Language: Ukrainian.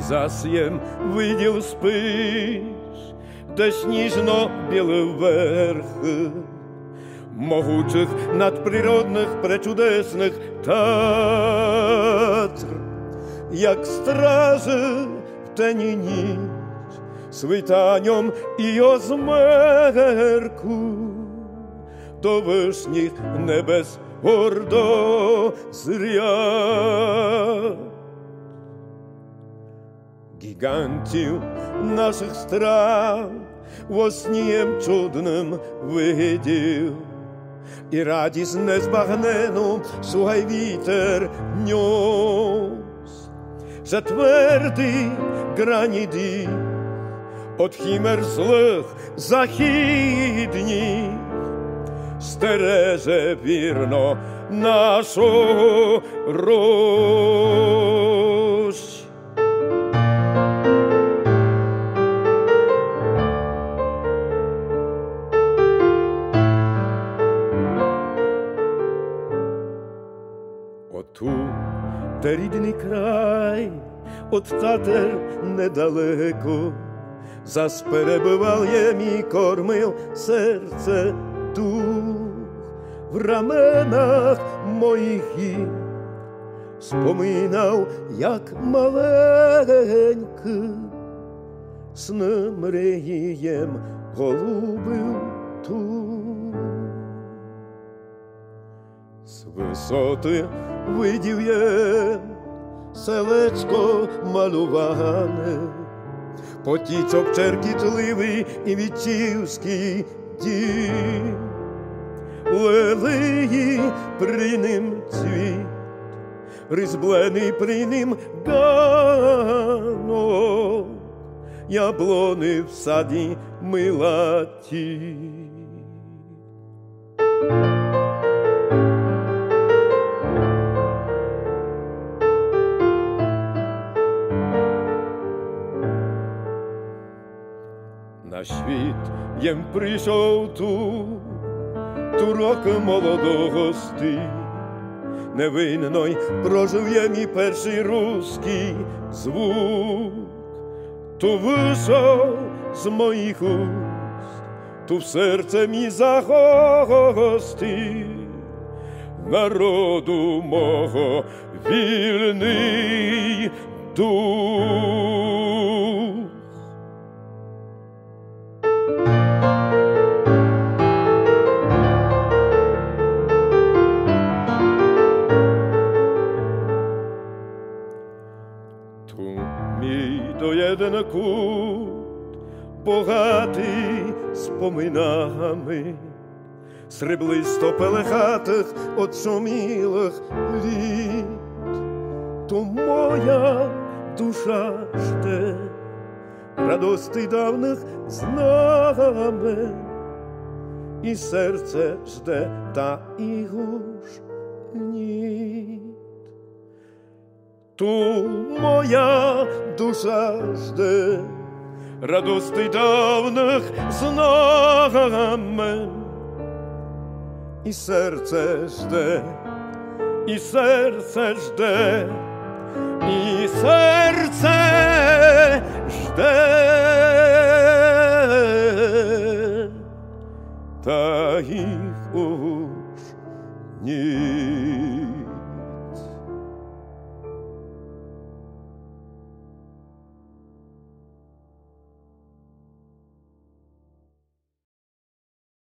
I zasjem видів Spysh, де сніжно-білі верхи могучих надприродних пречудесних Татр, як стражи в день і ніч, світанням і озмерку до вишніх небес гордо зря. Гігантів наших стран воснієм чудним видів, і радість незбагнену слухай вітер ньос, że твердий граніт от химер злих західніх стереже вірно нашу Русь. Оту, де рідний край, от Татар недалеко, зас перебиває мій кормив серце дух. В раменах моїх споминав, як маленький сни мрієм голубив тут. З висоти видів я селечко малуване, потічок черкітливий і вітчівський дім. Лелеї при ним цвіт, різблений при ним ганок, яблони в саді милаті. На світ єм прийшов ту роки молодого невинно й прожив я мій перший руський звук. Ту вийшов з моїх уст, ту в серце мій загостив, народу мого вільний дух. Мій доєден кут, богатий споминами, сріблисто пелехатих очумілих літ. То моя душа жде радости давних знамен, і серце жде, та і гуш ні. Ту моя душа жде радости давних знамен, і серце жде, і серце жде, і серце жде, та їх уж ні.